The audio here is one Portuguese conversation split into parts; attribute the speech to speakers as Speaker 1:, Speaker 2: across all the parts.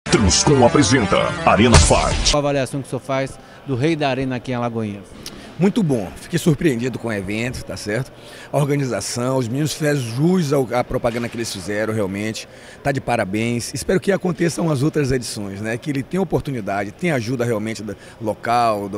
Speaker 1: Transcom apresenta Arena Fight.
Speaker 2: Qual a avaliação que o senhor faz do Rei da Arena aqui em Alagoinhas?
Speaker 3: Muito bom, fiquei surpreendido com o evento, tá certo? A organização, os meninos fizeram jus à propaganda que eles fizeram, realmente, tá de parabéns. Espero que aconteçam as outras edições, né? Que ele tenha oportunidade, tenha ajuda realmente local,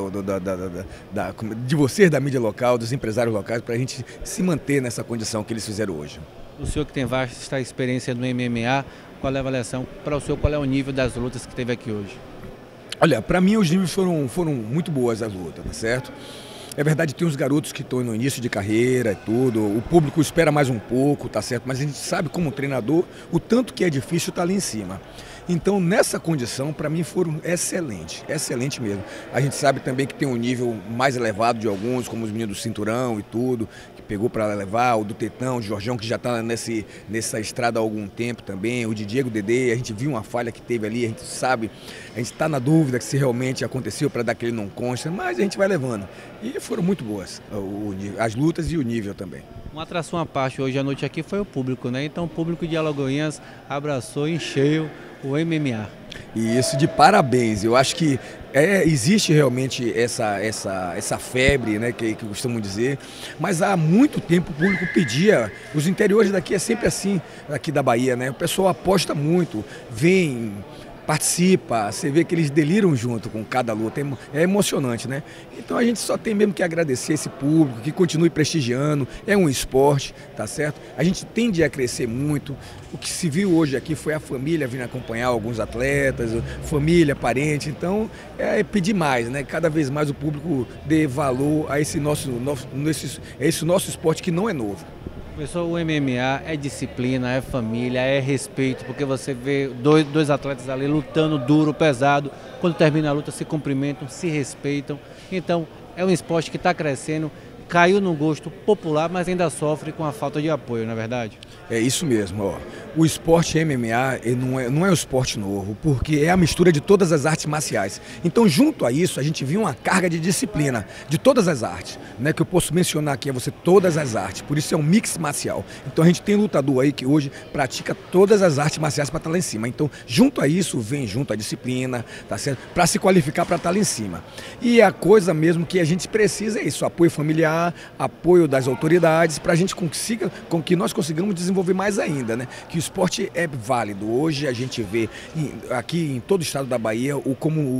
Speaker 3: de vocês da mídia local, dos empresários locais, para a gente se manter nessa condição que eles fizeram hoje.
Speaker 2: O senhor que tem vasta experiência no MMA, qual é a avaliação para o senhor, qual é o nível das lutas que teve aqui hoje?
Speaker 3: Olha, para mim os níveis foram muito boas as lutas, tá certo? É verdade, tem uns garotos que estão no início de carreira e tudo, o público espera mais um pouco, tá certo? Mas a gente sabe como treinador o tanto que é difícil estar ali em cima. Então, nessa condição, para mim foram excelente mesmo. A gente sabe também que tem um nível mais elevado de alguns, como os meninos do Cinturão e tudo, que pegou para levar, o do Tetão, o Jorjão, que já está nessa estrada há algum tempo também, o de Diego Dedê, a gente viu uma falha que teve ali, a gente sabe, a gente está na dúvida se realmente aconteceu para dar aquele não consta, mas a gente vai levando. E foram muito boas as lutas e o nível também.
Speaker 2: Uma atração à parte hoje à noite aqui foi o público, né? Então o público de Alagoinhas abraçou em cheio o MMA.
Speaker 3: E isso, de parabéns. Eu acho que existe realmente essa febre, né, que costumam dizer, mas há muito tempo o público pedia, os interiores daqui é sempre assim, aqui da Bahia, né? O pessoal aposta muito, vem, participa, você vê que eles deliram junto com cada luta, é emocionante, né? Então a gente só tem mesmo que agradecer esse público, que continue prestigiando, é um esporte, tá certo? A gente tende a crescer muito, o que se viu hoje aqui foi a família vindo acompanhar alguns atletas, família, parente, então pedir mais, né? Cada vez mais o público dê valor a esse nosso esporte que não é novo.
Speaker 2: Professor, o MMA é disciplina, é família, é respeito, porque você vê dois atletas ali lutando duro, pesado, quando termina a luta se cumprimentam, se respeitam. Então é um esporte que está crescendo, caiu no gosto popular, mas ainda sofre com a falta de apoio, não é verdade?
Speaker 3: É isso mesmo, ó. O esporte MMA não é um esporte novo, porque é a mistura de todas as artes marciais. Então, junto a isso, a gente viu uma carga de disciplina de todas as artes, né? Que eu posso mencionar aqui a você todas as artes, por isso é um mix marcial. Então, a gente tem lutador aí que hoje pratica todas as artes marciais para estar lá em cima. Então, junto a isso, vem junto a disciplina, tá certo? Para se qualificar para estar lá em cima. E a coisa mesmo que a gente precisa é isso, apoio familiar, apoio das autoridades, para a gente que nós consigamos desenvolver mais ainda, né? Que o esporte é válido. Hoje a gente vê aqui em todo o estado da Bahia o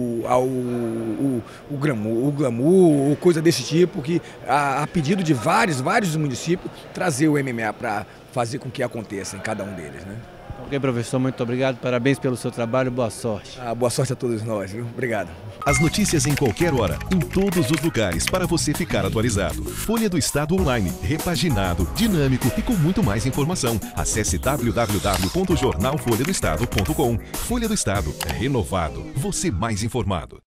Speaker 3: glamour, ou coisa desse tipo, que a pedido de vários municípios, trazer o MMA para fazer com que aconteça em cada um deles, né?
Speaker 2: Ok, professor, muito obrigado, parabéns pelo seu trabalho, boa sorte.
Speaker 3: Boa sorte a todos nós, viu? Obrigado.
Speaker 1: As notícias em qualquer hora, em todos os lugares, para você ficar atualizado. Folha do Estado Online, repaginado, dinâmico e com muito mais informação. Acesse www.jornalfolhadoestado.com. Folha do Estado, renovado, você mais informado.